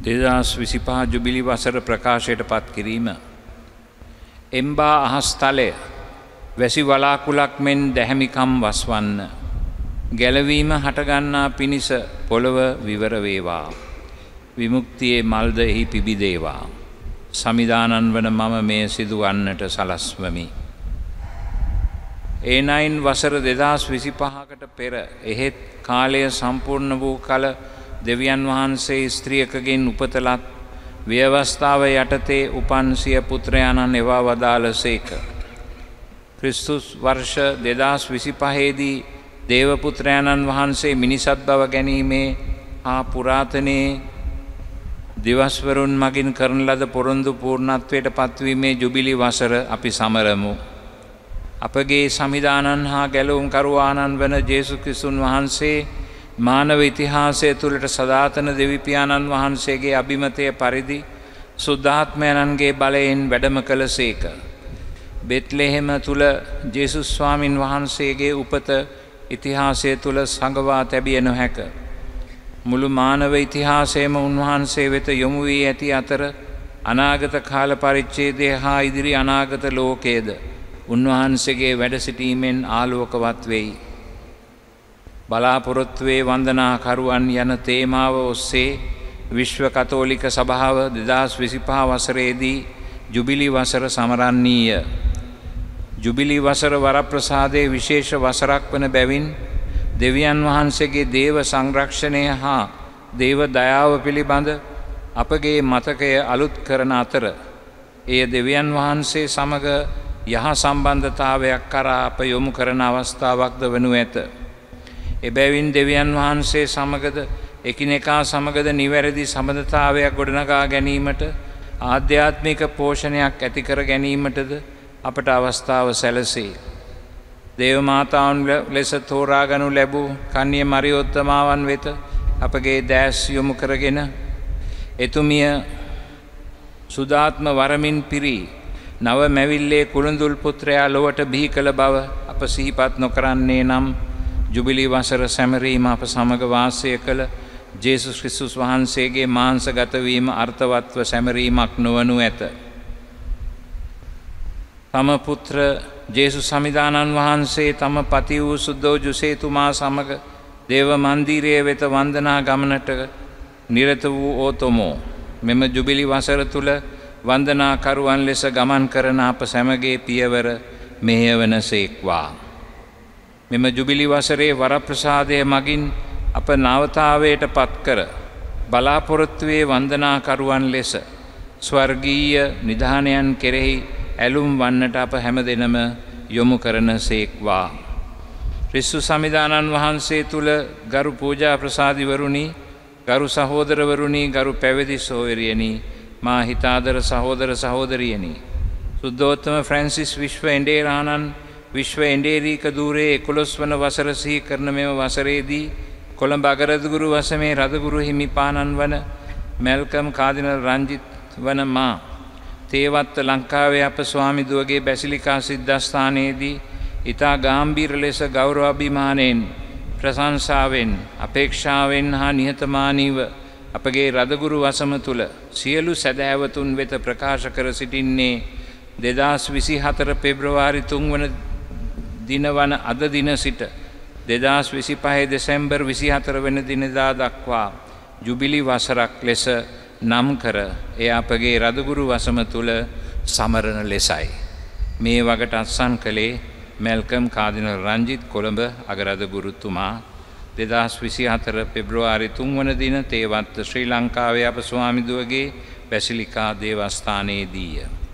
2025 ජුබිලි වසර ප්‍රකාශයට පත් කිරීම. එම්බා අහස්තලය වැසි වලාකුලක් මෙන් දැහැමිකම් වස්වන්න. ගැලවීම හටගන්නා පිණිස පොළව විවර වේවා. විමුක්තියේ මල්ද එහි පිබිදේවා. සමිදානන් වන මම මේ සිදුවන්නට සලස්වමි. ඒ9 වසර 2025කට පෙර එහෙත් කාලය සම්පූර්ණ වූ කල දෙවියන් වහන්සේ ස්ත්‍රියකගෙන් උපතලත් ව්‍යවස්ථාව යටතේ උපන් සිය පුත්‍රයාණන් එවා වදාළසේක. ක්‍රිස්තුස් වර්ෂ 2025දී දේවපුත්‍රයාණන් වහන්සේ මිනිසත් බව ගැනීමේ හා පුරාතනයේ දිවස්වරුන් මගින් කරන ලද පොරොන්දු පූර්ණත්වයට පත්වීමේ ජුබිලි වසර අපි සමරමු. අපගේ සමිදානන් හා ගැලවුම් කරුවාණන් වන ජේසුස් ක්‍රිස්තුන් වහන්සේ මානව ඉතිහාසය තුළට සදාතන දෙවිපියාණන් වහන්සේගේ අභිමතය පරිදි සුද්ධාත්මයන්ගේ බලයෙන් වැඩම කළසේක. බෙත්ලෙහෙම තුළ ජේසුස් ස්වාමින් වහන්සේගේ උපත ඉතිහාසය තුළ සඟවා තැබිය නොහැක. මුළු මානව ඉතිහාසයම උන්වහන්සේ වෙත යොමු වී ඇති අතර අනාගත කාල පරිච්ඡේදය හා ඉදිරි අනාගත ලෝකයේද උන්වහන්සේගේ වැඩ සිටීමෙන් ආලෝකවත් වෙයි. බලාපොරොත්තුවේ වන්දනාකරුවන් යන තේමාව ඔස්සේ විශ්ව කතෝලික සභාව 2025 වසරේදී ජුබිලි වසර සමරන්නීය. ජුබිලි වසර වරප්‍රසාදයේ විශේෂ වසරක් වන බැවින් දෙවියන් වහන්සේගේ දේව සංරක්ෂණය හා දේව දයාව පිළිබඳ අපගේ මතකය අලුත් කරන අතර එය දෙවියන් වහන්සේ සමග යහ සම්බන්ධතාවයක් කරා අප යොමු කරන අවස්ථාවක්ද වනු ඇත. එබැවින් දෙවියන් වහන්සේ සමගද එකිනෙකා සමගද නිවැරදි සම්බන්ධතාවයක් ගොඩනගා ගැනීමට ආධ්‍යාත්මික පෝෂණයක් ඇති කර ගැනීමටද අපට අවස්ථාව සැලසේ. දේව මාතාවන් ලෙස තෝරාගනු ලැබූ කන්‍ය මරියොත්තමාවන් වෙත අපගේ දැස් යොමු කරගෙන එතුමිය සුදාත්ම වරමින් පිරී නව මැවිල්ලේ කුළුඳුල් පුත්‍රයා ලොවට බිහි කළ බව අප සිහිපත් නොකරන්නේ නම් ජුබිලි වසර සැමරීම අප සමග වාසය කළ ජේසුස් ක්‍රිස්තුස් වහන්සේගේ මාංශගත වීම අර්ථවත්ව සැමරීමක් නොවනු ඇත. තම පුත්‍ර ජේසුස් සමිදානන් වහන්සේ තම පති වූ සුද්ධෝ ජුසේතුමා සමග දේව මන්දිරයේ වෙත වන්දනා ගමනට නිරත වූ ඕතොමෝ මෙම ජුබිලි වසර තුල වන්දනාකරුවන් ලෙස ගමන් කරන අප සැමගේ පියවර මෙහෙයවනසේක්වා. මෙම ජුබිලි වසරේ වරප්‍රසාදය මගින් අප නවතාවයට පත්කර බලාපොරොත්තුවේ වන්දනාකරුවන් ලෙස ස්වර්ගීය නිධානයන් කෙරෙහි ඇලුම් වන්නට අප හැම දෙනම යොමු කරන සේක්වා. ක්‍රිස්තු සමිදානන් වහන්සේ තුළ ගරු පූජා ප්‍රසාදිවරුණි, ගරු සහෝදරවරුණි, ගරු පැවිදි සෝයරියනි, මා හිතාදර සහෝදර සහෝදරියනි, සුද්ධෝත්තම ෆ්‍රැන්සිස් විශ්ව එඬේරාණන් විශ්ව එඬේරීක දූරේ 11 වන වසර සිහි කරන මෙම වසරේදී කොළඹ අගරදුගුරු වසමේ රදගුරු හිමිපාණන් වන මැල්කම් කාදිනල් රංජිත් වන මා තේවත්ත ලංකාවේ අප ස්වාමිදුවගේ බැසිලිකා සිද්ධාස්ථානයේදී ඉතා ගාම්භීර ලෙස ගෞරවාභිමානයෙන් ප්‍රශංසාවෙන් අපේක්ෂාවෙන් හා නිහතමානීව අපගේ රදගුරු වසම තුළ සියලු සැදැහැවතුන් වෙත ප්‍රකාශ කර සිටින්නේ 2024 පෙබ්‍රවාරි 3 වන දින වන අද දින සිට 2025 දෙසැම්බර් 24 වෙනි දිනදා දක්වා ජුබිලි වසරක් ලෙස නම් කර එය අපගේ රදගුරු වසම තුළ සමරන ලෙසයි. මේ වගට අත්සන් කළේ මැල්කම් කාදිනල් රංජිත් කොළඹ අගරදගුරුතුමා 2024 පෙබ්‍රවාරි 3 වන දින තේවත්ත ශ්‍රී ලංකාවේ අප ස්වාමිදුවගේ බැසිලිකා දේවස්ථානයේදීය.